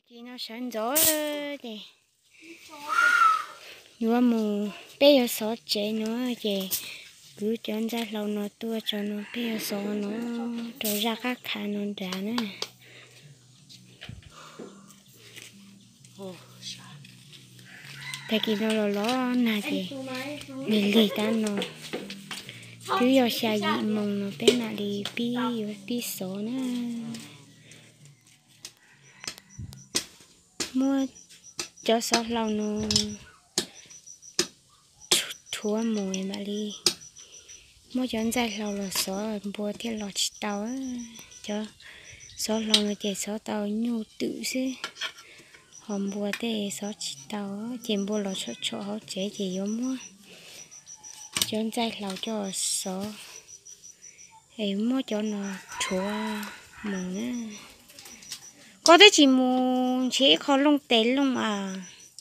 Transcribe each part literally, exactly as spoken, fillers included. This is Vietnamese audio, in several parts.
chị nó sẵn gió để vừa mù bây giờ sót chế nó để cứ chọn ra lâu nó tua cho nó bây giờ sót nó cho ra các khả nó đá nữa tại khi nó lo lo nà thì lì lì ta nó chứ giờ xa dị mông nó bên nào đi pi pi số nữa mua cho sót lâu nó thua mùi mà đi mua chọn dài lâu là số bùa thì lọt tàu cho số lâu nó chỉ số tàu nhu tự chứ hòm bùa thì số tàu chỉ bùa lọt chỗ chỗ họ chế chỉ giống mua chọn dài lâu cho số em mua cho nó thua mùi nữa có thể chỉ muốn chỉ khó lông té lông à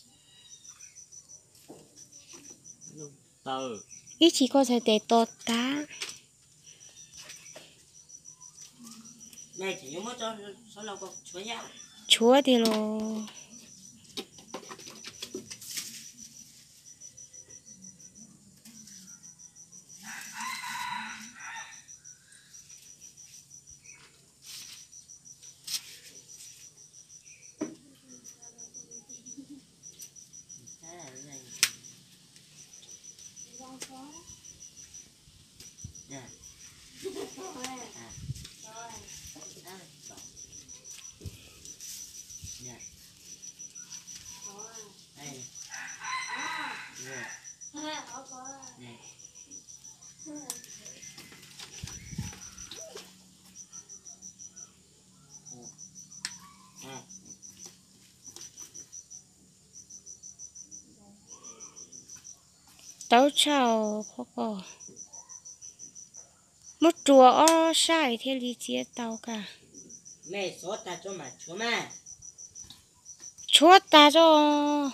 từ ít chỉ có thể té to tá này chỉ muốn cho số lâu có chúa nhau chúa thì lo tao chào khó có một chùa ở sai thì lý chia tao cả mẹ số ta cho mà chúa mà chúa ta cho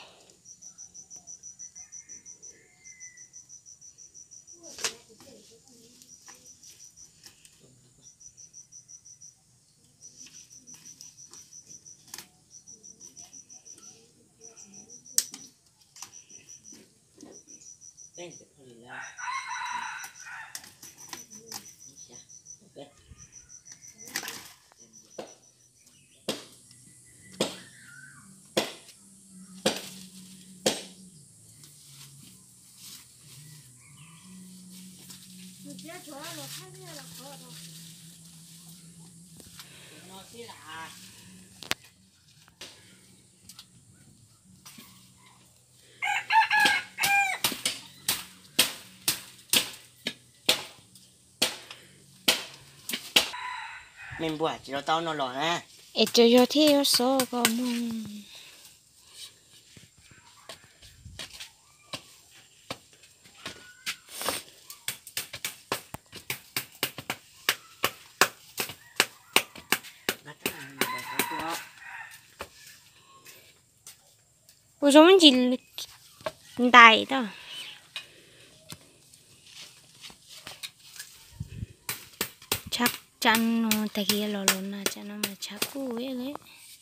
bên sẽ thôi là nó sẽ là mình bùa chỉ nó tao nó lò nè ê cho cho thế số có mong ủa sao mình chỉ đại đó chắc chắn nó tại kia lò lò na cho nó mà chắc cú ấy đấy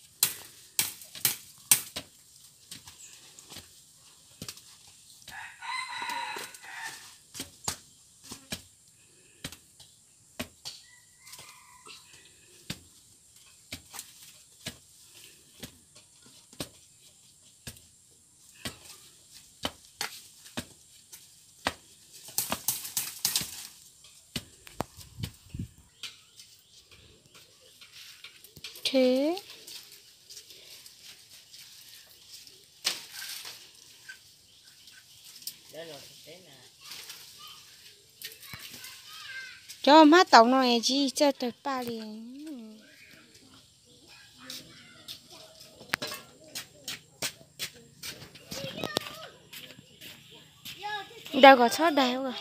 thế cho má tàu này chỉ cho tới ba liền đâu có sót đây rồi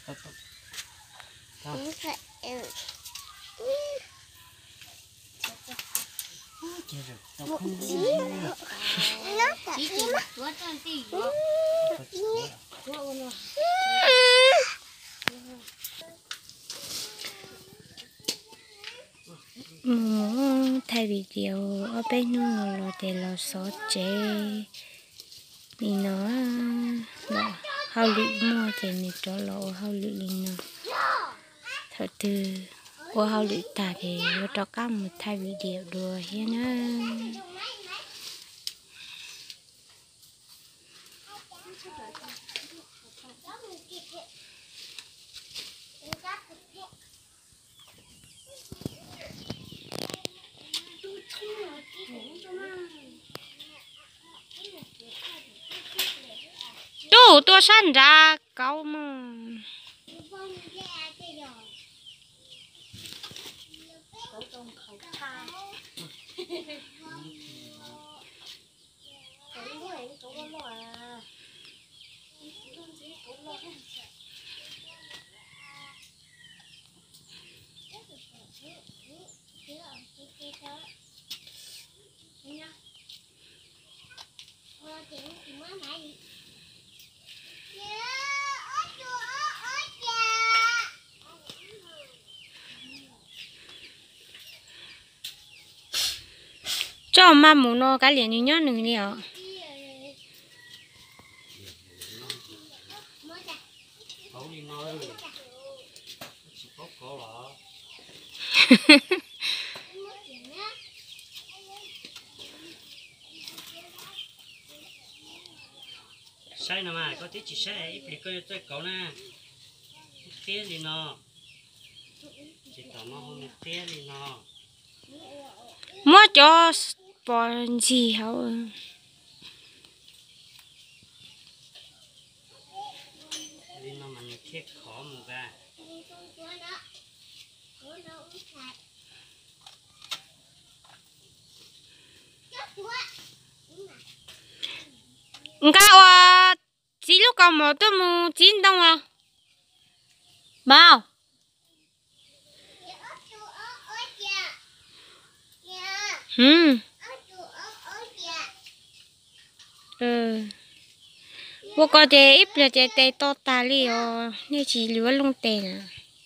Tốt tốt. Không. Chết rồi, tao không biết. Muốn thay vì điều ở bên nó là để là số chế mình nó nó hao lụy mua thì mình cho lộ hao lụy lên nó thật từ qua hao lụy ta thì cho các một thay vì điều đùa hết á. Đủ tôi sẵn ra câu mà cho mà muốn nó cái liền như nhá đừng đi ạ. Sai nào mà có tí chỉ sai ít thì coi tôi cậu nè tiếc đi nó chỉ tao nó không tiếc đi nó Mua cho bọn gì hả? đi nó mà tiếc khó một cái Nga wa chỉ lúc còn một tôi mua chín đồng à? Bao? Hmm. Ừ. Vô có thể ít là chế tê to ta li à, nên chỉ lúa lông tê nè.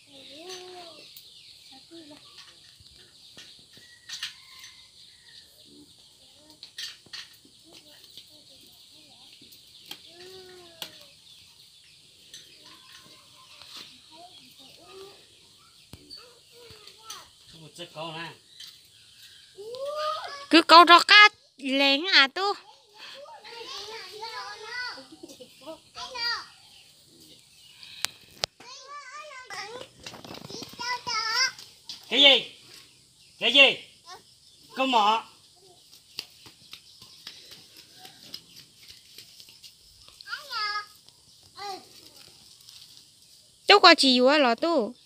một chiếc câu nè Cứ câu cho cá lên à tu. cái gì cái gì câu mỏ Tu có chỉ vô là tu.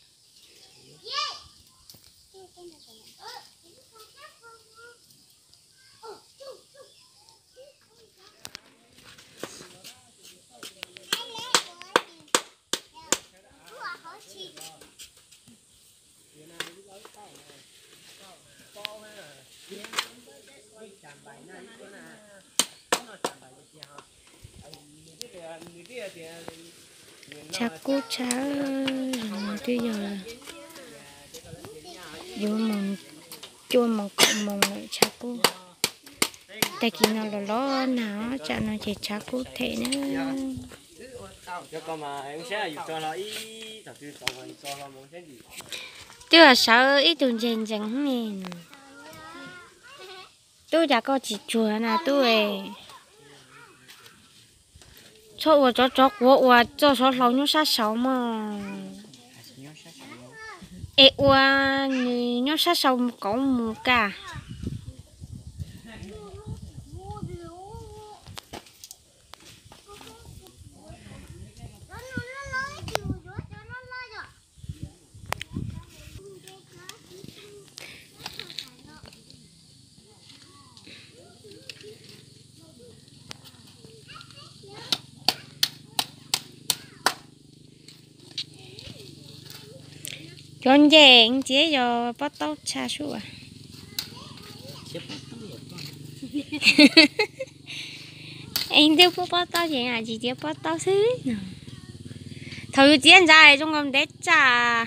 Cha cú cha bây giờ vô mong chua mong cộng mong lại cha cú tại khi nào là lo nào cha nó chỉ cha cú thế nữa cho con mà em sẽ dùng cho nó ý đầu tư tàu cho nó muốn cái gì tức là sợ ít tuần dần dần mình tôi đã có chỉ chùa là tôi cho我做做我我做做老牛杀手嘛，诶我你牛杀手搞木噶。 chọn về anh chế cho bắt tóc cha chú à chứ bắt tóc được con anh tiêu phú bắt tóc vậy à chị tiêu bắt tóc xí thử chiến dài trong con đét trà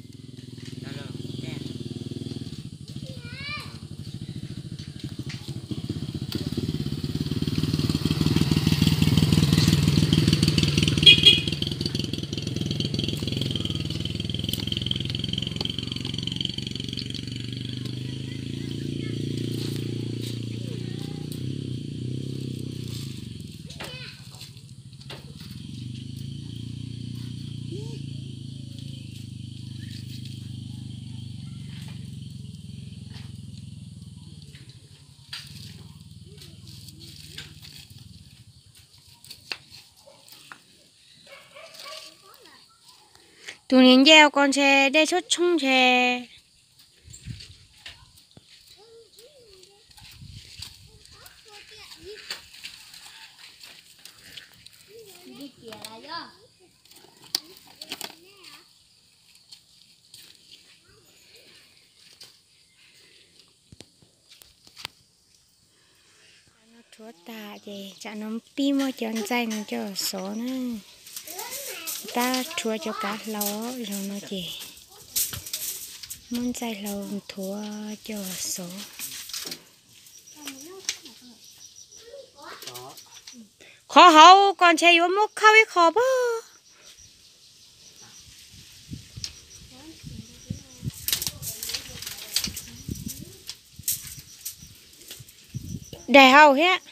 tụi nhìn gieo con xe đây xuất chung xe nó chúa tà gì chả nó pi mà chọn dây nó cho số nữa ta chúa cho cá lấu rồi nó chỉ muốn dây lâu thua cho số khó hậu còn chơi vô mốc khâu ấy khó bơ để hậu hết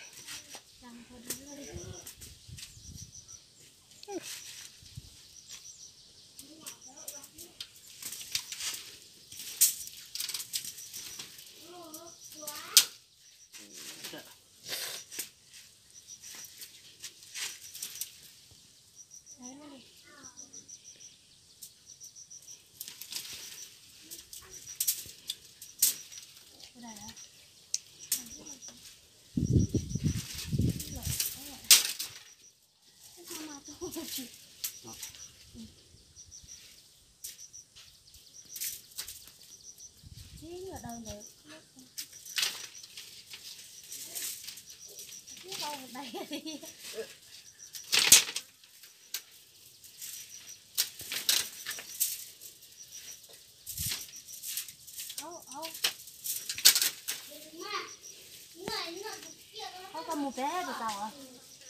có một bé được tàu à?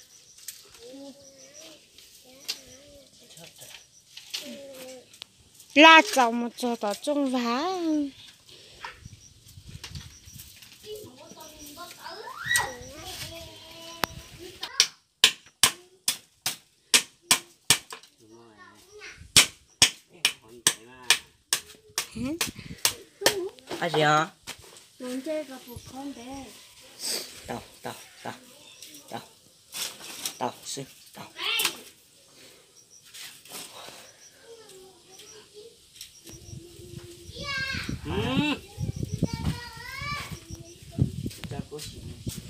là找một chỗ đó trong vá à gì hả Muốn chơi gặp một con bé. tao tao tao tao tao sư tao ừ cha có gì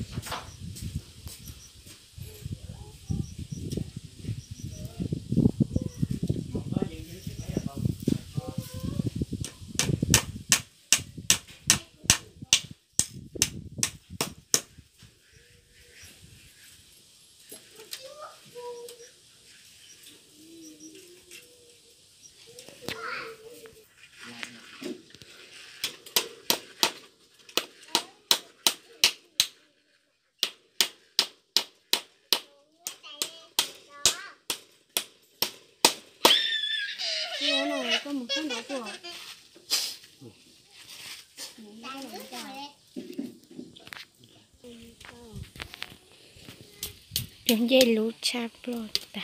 Cái này có một cái đó của. chúng dây lú chạp lột ta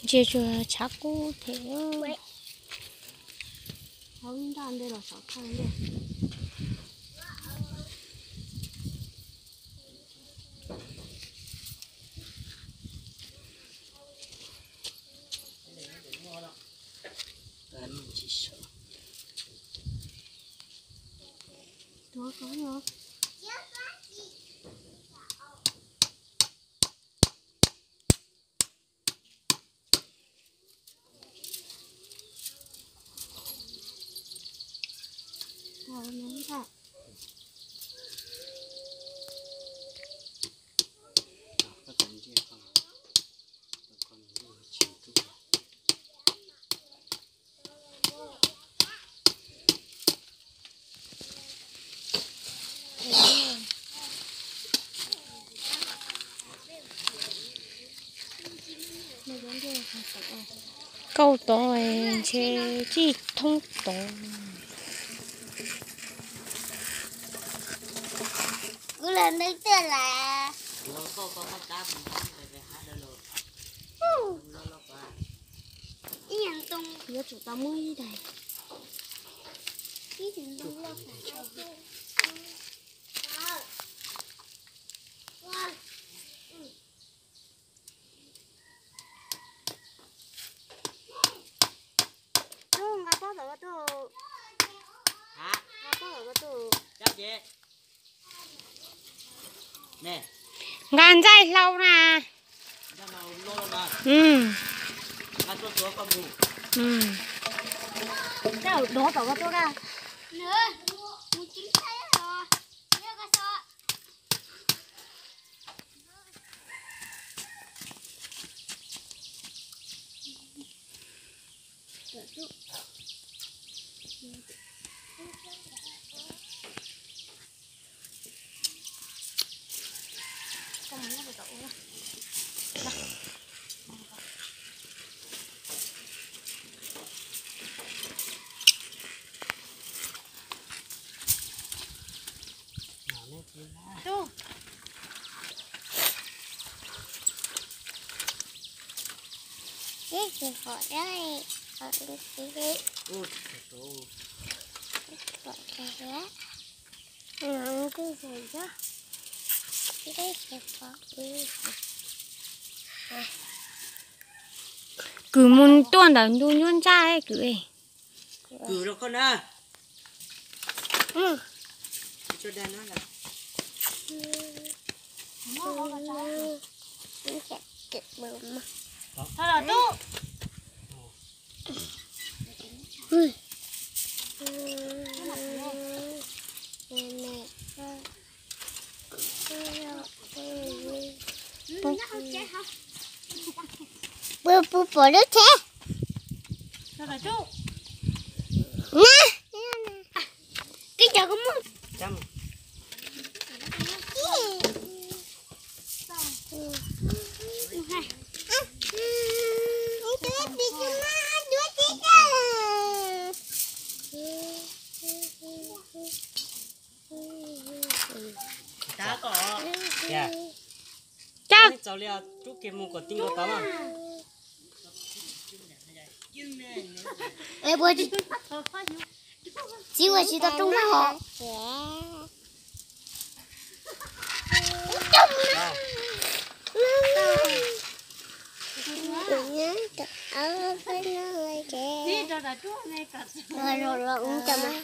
chơi cho chắc cô thế không đàn đây là sáu thằng đây đó có không Hãy subscribe cho câu to chơi chỉ thông to cứ lên đây tên là cái nhà tung giờ chúng ta mới đi đây cái nhà tung lo nè ngàn dây lâu nè ừ ừ đâu đó tao có tôi ra nữa muốn chính xác rồi nhớ cái sợ tu cái gì họ đây họ đi cái ui tu họ cái nó cái gì đó cái gì họ đi cứ muốn tuần đó luôn luôn trai cứ ấy cử được con à ừ cho đàn nó là kẹp bơm mà thôi là tu ui bơ bơ bơ nước thế thôi là tu nè cái chợ có muốn chăm đã có dạ chắc cháu lia chú kiếm một cái tinh của tao mà ê bơ đi chỉ là chỉ ta trung họ rồi rồi rồi uống chầm á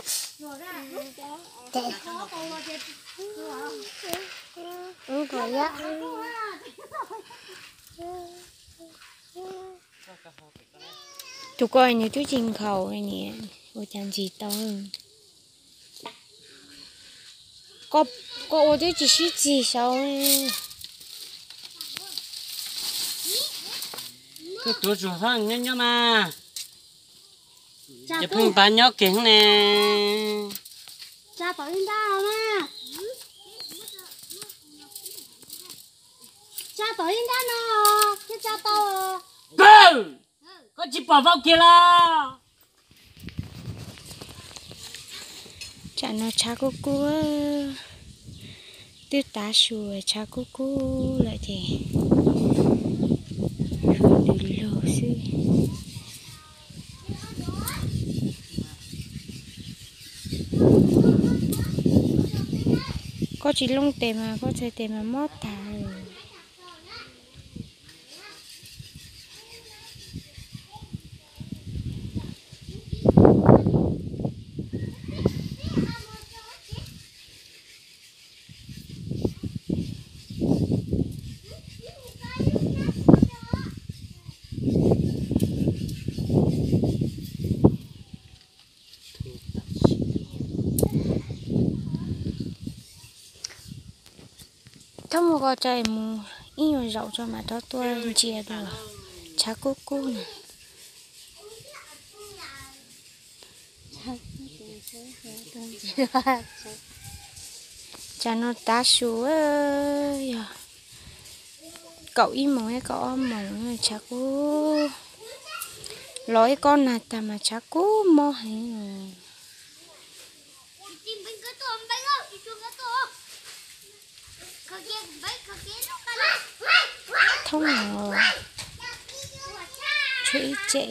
uống rồi á chú coi như chú trình khẩu này nè cô chẳng gì to có có ô chú chỉ xí gì sao cái tuổi chủ thôi nhá nhá mà cha chụp tu hình bán nhóc kính nè cha bảo lên đau mà cha bảo lên đau nó cái cha tao cơ có chỉ bỏ vào kia là chả nó cha cô cô tư tá sùi cha cô cô lại thì không được luôn có chỉ lông tè mà có thể tè mà mót thả thăm một con trai mù ít nhiều rau cho mà đó tôi chia được chả cú cú nè chả nó tá xuống ơi cậu im mong hay cậu om mong chả cú lối con này ta mà chả cú mò hay thông rồi chơi chạy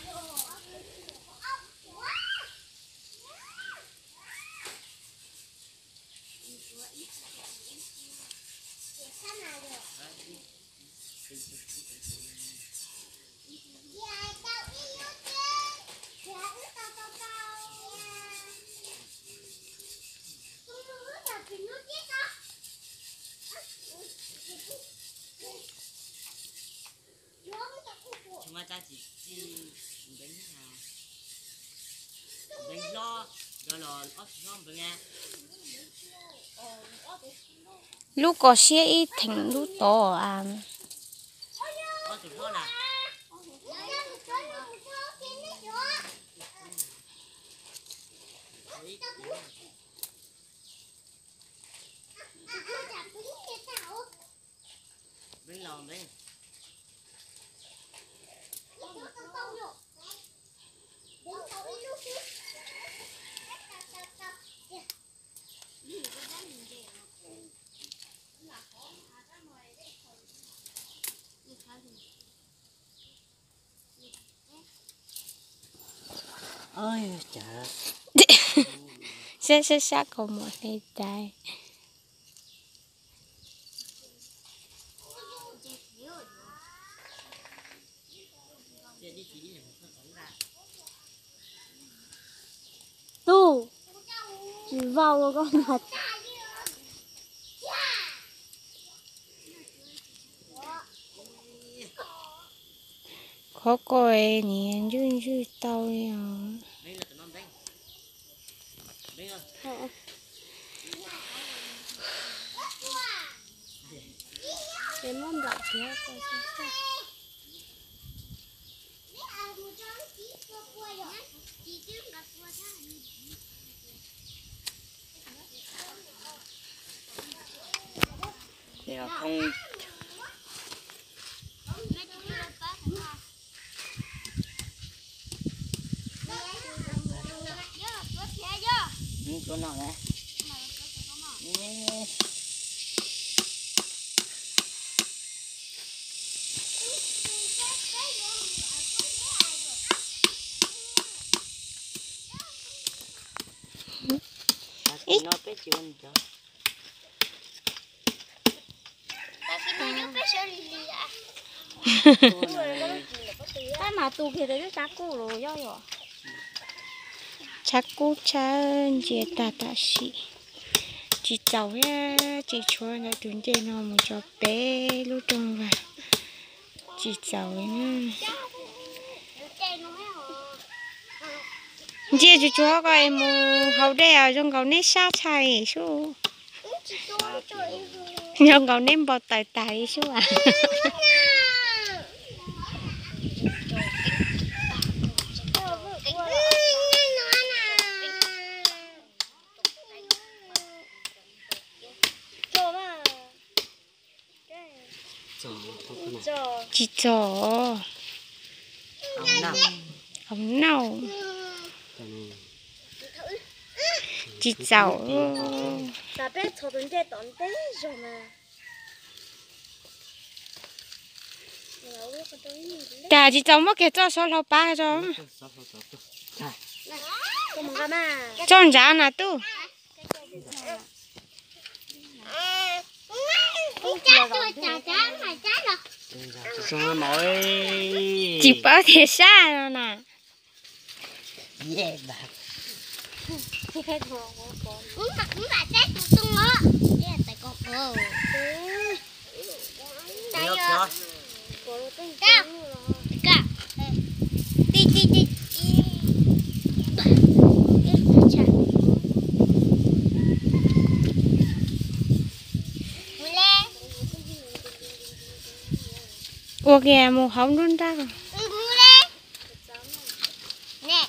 mà ta chỉ chỉ đánh là đánh lo do là ớt ngon vậy nghe lúc có xe ít thành lúc to à ớt thì ngon à đánh lò đấy ôi trời sẽ sẽ sẽ có một cái trái tu chỉ vào rồi con thật khó coi nhìn chứ chứ tao à đây là tụi nó đánh đánh ơi cái món đậu thì coi sao thì không chỗ nào đấy ít nó bé chịu anh cho cái mà tu kia đấy chắc cũ rồi do rồi chắc cú cha chị ta ta xị chị cháu ya chị cho nó đứng trên nó một cho bé lúc trong và chị cháu nha chị chú cho cái em hậu đây ở trong cầu nét sát chạy số trong cầu nét bọt tài tài số à chị chó không nào không nào chị cháu ta bé cho đến đây đón đến rồi mà ta chị cháu mất cái cho số lô ba cho con mà mà cho giá nào tu Xong nói chỉ bảo thiệt xa rồi nè. yeah bà Uống bà uống bà chết tụi tung nó. Yeah, tại con bơ. Đây được rồi. chưa Cao. Cao. Đi đi đi. Ủa kìa một hóng luôn ra rồi. Nè.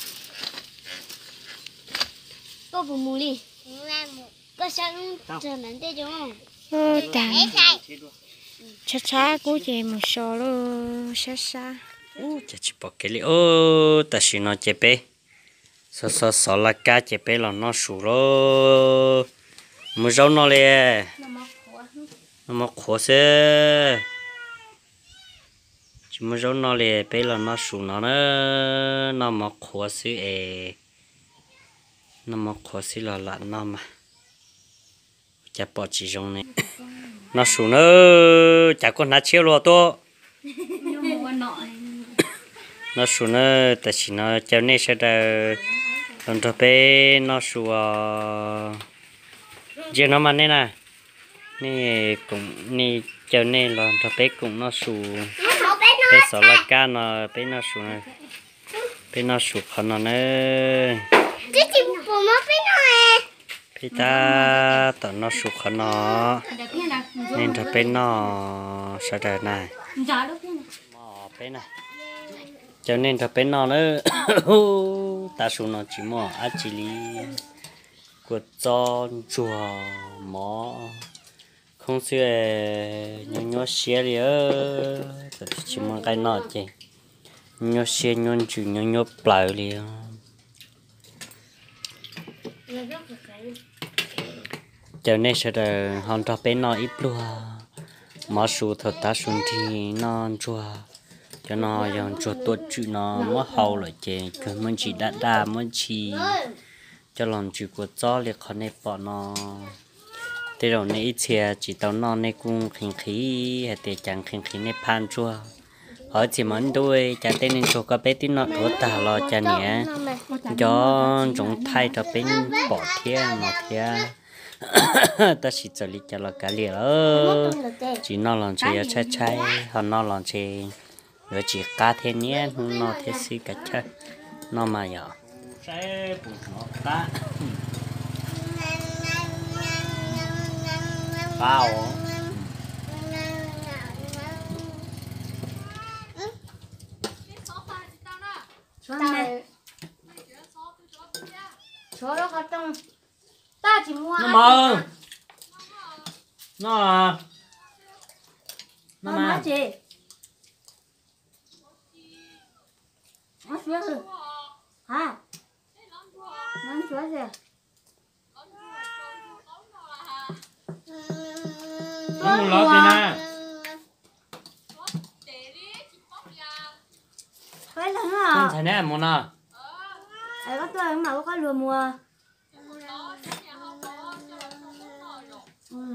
Có bù mù đi. Có sao chờ nắn tê chúng. Ơ tàn. Sai. Xa xa của chị một số luôn xa xa. ô chả chỉ bỏ cái li ô ta chỉ nó chế bé sợ sợ sợ là cá chế bé là nó sủ rồi mua rau nó liền nó mọc khó xe chỉ mua rau nó liền bé là nó sủ nó nữa nó mọc khó xí ê nó mọc khó xí là lạ nó mà chả bỏ chỉ rong này nó sủ nữa chả có nát chiếu rồi to nó sủ nữa ta chỉ nó cháu này sẽ là lần thứ bé nó sủ giờ nó mà nên nè nè cũng nè cháu này lần thứ bé cũng nó sủ bé sợ là cá nó bé nó sủ này bé nó sủ khăn nó nữa bé ta tao nó sủ khăn nó nên thứ bé nó sẽ là này mò bé này cho nên thật bên nó nữa ta xuống nó chỉ mò ăn chỉ li của cho chùa mò không xưa nhỏ nhỏ xe đi ơ chỉ mò cái nọ chứ nhỏ xe nhỏ chữ nhỏ nhỏ bự đi cho nên sẽ là họ thật bên nó ít luôn mà số thật ta xuống thì nó chùa cho nó dòng cho tôi chữ nó mất hậu lại chứ cứ mình chỉ đã đa mình chỉ cho lòng chữ của gió liệt khó này bỏ nó thế rồi này ít xe chỉ tao nó này cũng khinh khí hay để chẳng khinh khí này pan chua ở chỉ món đuôi chả tên nên cho các bé tí nó thua tà lo cha nhẹ cho chúng thay cho bên bỏ thiên mà thiên ta chỉ cho lý cho là cả liền ơ chỉ nó làm chơi chơi chơi họ nó làm chơi rồi chỉ cá thế nhé nó thế xí cả chơi nó mà giờ sẽ bùn nó cá bao số đó có trong ta chỉ mua nó mơ nó à nó mà chị nó sửa rồi hả nó sửa rồi nó một lót đi nè cái lần không nào thấy nè một nè ai có tôi mà có lừa mua ừ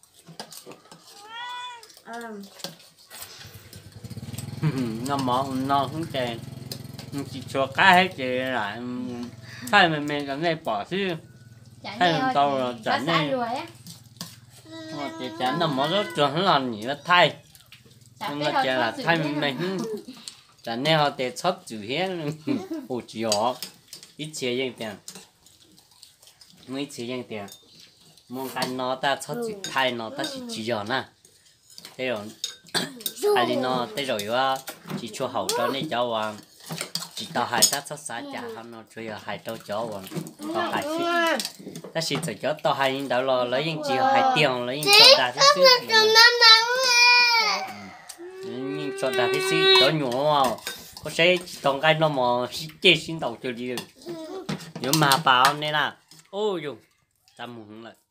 nó món nó không chèn chỉ cho cá hết chị lại thay mình mình cái này bỏ chứ thay mình tàu rồi chẳng này chị chẳng là món rất chuẩn là nhiều thay nhưng mà chỉ là thay mình mình chẳng này họ để chót chủ hết ủ chiều ít chia những tiền mấy chia những tiền mong cái nó ta chót chủ thay nó ta chỉ chỉ giờ nè thế rồi ai đi nó thế rồi á chỉ cho hậu cho nên cháu à chỉ tao hai ta sắp xả trả hắn nó chơi hai tao chó còn tao hai phí ta chỉ cho chó tao hai những tao lo lấy những chiều hai tiền lấy những cho ta thế chứ những cho ta thế chứ chó nhỏ mà có sẽ trong cái nó mà chơi xin đầu chơi đi nhưng mà bảo nên là ôi dù ta muốn lại